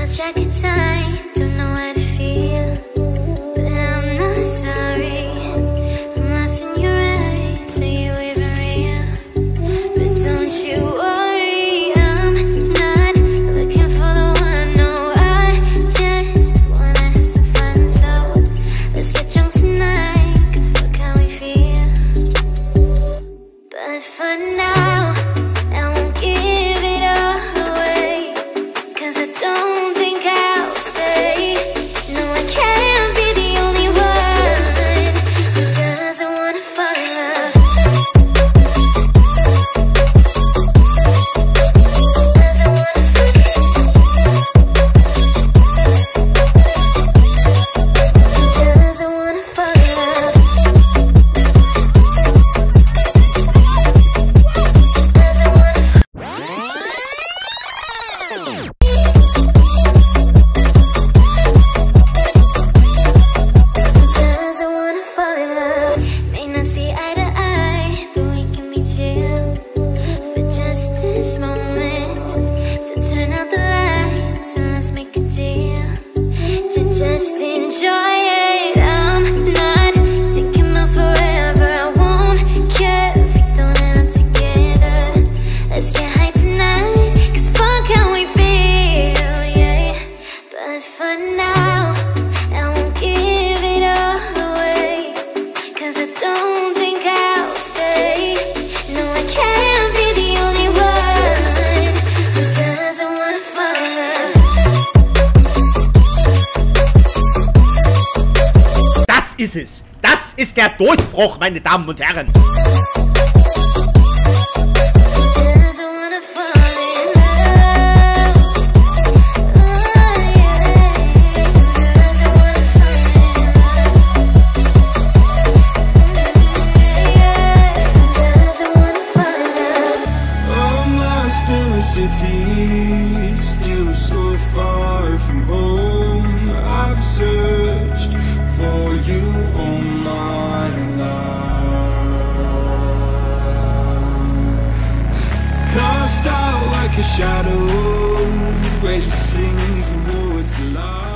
lost track of time, don't know how to feel, but I'm not sorry. I'm lost in your eyes, are you even real? But don't you worry, I'm not looking for the one. No, I just wanna have some fun. So let's get drunk tonight, 'cause fuck how we feel. But for now, I won't give it all away, 'cause I don't think I'll stay. No, I can't be the only one who doesn't wanna fall in love. Doesn't wanna fall in love. Doesn't wanna fall in love. Doesn't wanna fall. Doesn't wanna fall in love. May not see eye to eye, but we can be chill for just this moment. So turn out the lights and let's make a deal to just enjoy it. I'm not thinking about forever. I won't care if we don't end up together. Let's get high tonight, 'cause fuck how we feel, yeah. But for now, I won't give it all away, 'cause I don't think I'll stay. No, I can't be the only one who doesn't wanna fall in love. Das ist es. Das ist der Durchbruch, meine Damen und Herren. Doesn't wanna fall in love. Oh, yeah. Doesn't wanna fall in love. Yeah. Doesn't wanna fall in love. I'm lost in a city, still so far from home. I've searched for you all my life. Cast out like a shadow, racing towards the light.